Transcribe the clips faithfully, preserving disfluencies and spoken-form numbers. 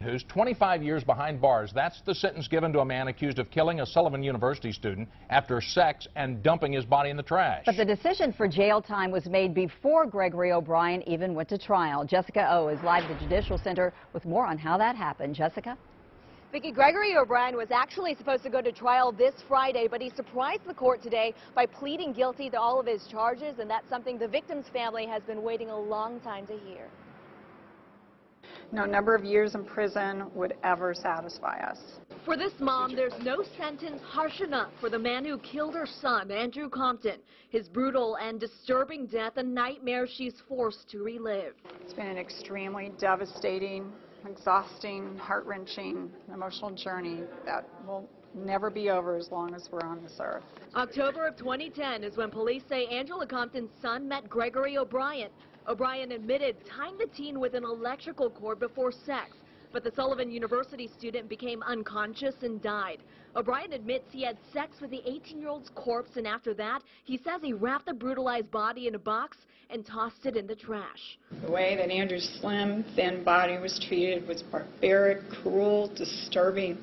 who's twenty-five years behind bars. That's the sentence given to a man accused of killing a Sullivan University student after sex and dumping his body in the trash. But the decision for jail time was made before Gregory O'Brien even went to trial. Jessica O is live at the Judicial Center with more on how that happened. Jessica? Vicki, Gregory O'Brien was actually supposed to go to trial this Friday, but he surprised the court today by pleading guilty to all of his charges, and that's something the victim's family has been waiting a long time to hear. No number of years in prison would ever satisfy us. For this mom, there's no sentence harsh enough for the man who killed her son, Andrew Compton. His brutal and disturbing death, a nightmare she's forced to relive. It's been an extremely devastating, exhausting, heart-wrenching, emotional journey that will never be over as long as we're on this earth. October of twenty ten is when police say Angela Compton's son met Gregory O'Brien. O'Brien admitted tying the teen with an electrical cord before sex, but the Sullivan University student became unconscious and died. O'Brien admits he had sex with the eighteen-year-old's corpse, and after that, he says he wrapped the brutalized body in a box and tossed it in the trash. The way that Andrew's slim, thin body was treated was barbaric, cruel, disturbing.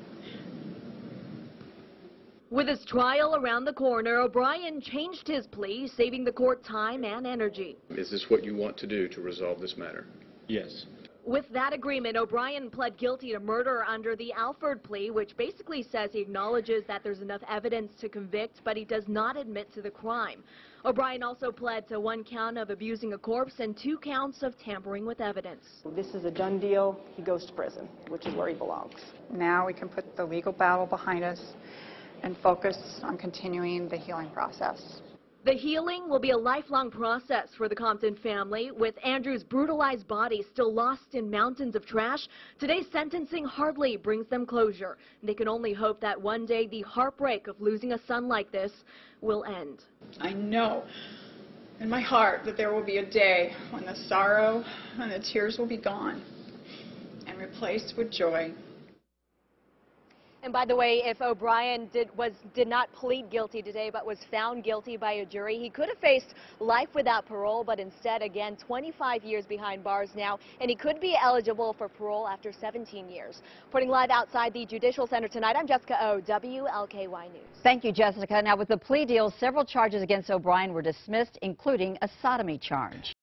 With his trial around the corner, O'Brien changed his plea, saving the court time and energy. Is this what you want to do to resolve this matter? Yes. With that agreement, O'Brien pled guilty to murder under the Alford plea, which basically says he acknowledges that there's enough evidence to convict, but he does not admit to the crime. O'Brien also pled to one count of abusing a corpse and two counts of tampering with evidence. This is a done deal. He goes to prison, which is where he belongs. Now we can put the legal battle behind us and focus on continuing the healing process. The healing will be a lifelong process for the Compton family. With Andrew's brutalized body still lost in mountains of trash, today's sentencing hardly brings them closure. They can only hope that one day the heartbreak of losing a son like this will end. I know in my heart that there will be a day when the sorrow and the tears will be gone and replaced with joy. And by the way, if O'Brien did, was, did not plead guilty today but was found guilty by a jury, he could have faced life without parole, but instead, again, twenty-five years behind bars now, and he could be eligible for parole after seventeen years. Reporting live outside the Judicial Center tonight, I'm Jessica O, W L K Y News. Thank you, Jessica. Now, with the plea deal, several charges against O'Brien were dismissed, including a sodomy charge.